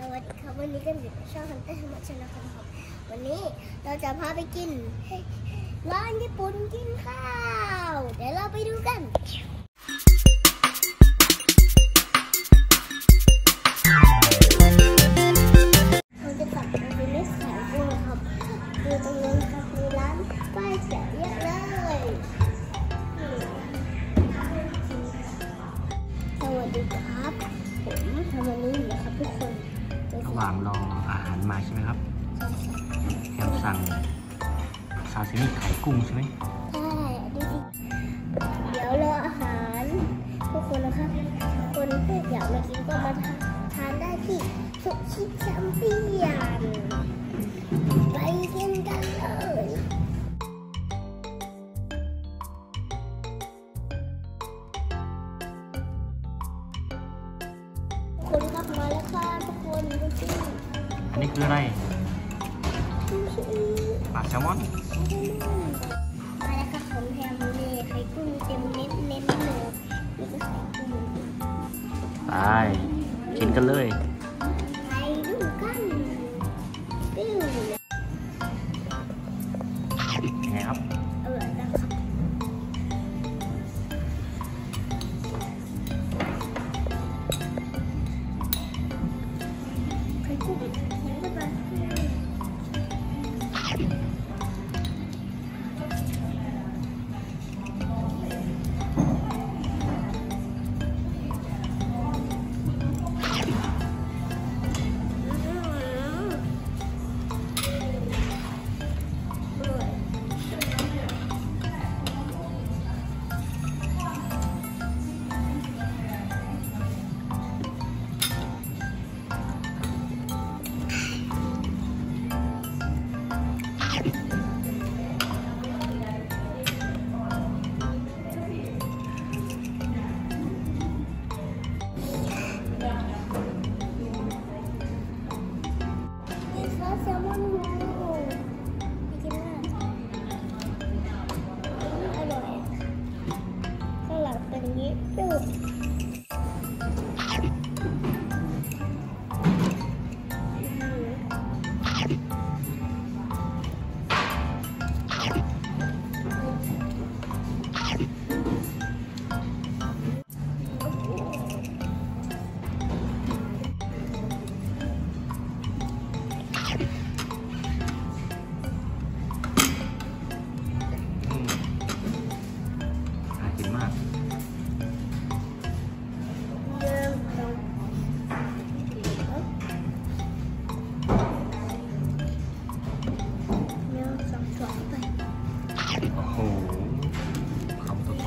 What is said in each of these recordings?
วัสดีครับวันนี้ก็อยู่กับช่องฮันเตอร์ทั้งหมดชนะครับวันนี้เราจะพาไปกินร้านญี่ปุ่นกินข้าวเดี๋ยวเราไปดูกันเราจะตัดไปเป็นเม็ดสายกุ้งครับคือตรงนี้ครับมีร้านป้ายแถวเยอะเลยสวัสดีครับผมทำวันนี้อยู่นะครับทุกคนระหว่างรออาหารมาใช่ไหมครับแอมสั่งซาซิมิไข่กุ้งใช่ไหมใช่ดูสิเดี๋ยวรออาหารทุกคนนะครับคนอยากมากินก็มาทานได้ที่สุชิแชมเปี้ยนไปกินกันเลยคนครับมาแล้วค่ะทุกคนดูสิอันนี้คืออะไรปลาแซลมอนมาแล้วค่ะของแถมเลยไข่กุ้งเต็มเน้นเลยนี่ก็ไข่กุ้งไปกินกันเลยไปดูกันปิ้วไงครับอร่อยนะครับไข่กุ้งยังไม่มาแซลมอนไปกินอร่อยข้างหลังเป็นอย่างนี้ปิ้วกินมากโอ้โหคำโต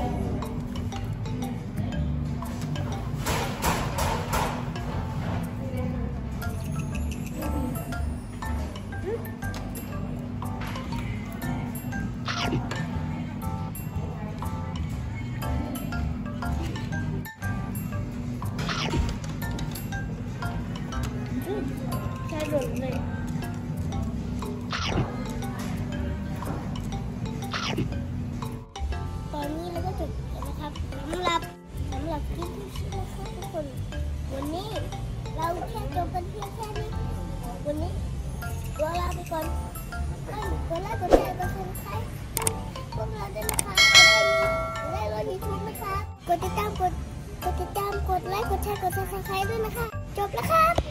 ใช่หลุดเลยตอนนี้เราก็จบแล้วนะครับสำหรับคลิปนี้นะครับทุกคนวันนี้เราแค่จบกันเพียงแค่นี้วันนี้ตัวลาไปก่อนกดไลค์กดแชร์กดซับสไครต์พวกเราด้วยนะคะจะได้รถยูทูบนะคะกดติดตามกดไลค์กดแชร์กดซับสไครต์ด้วยนะคะจบแล้วครับ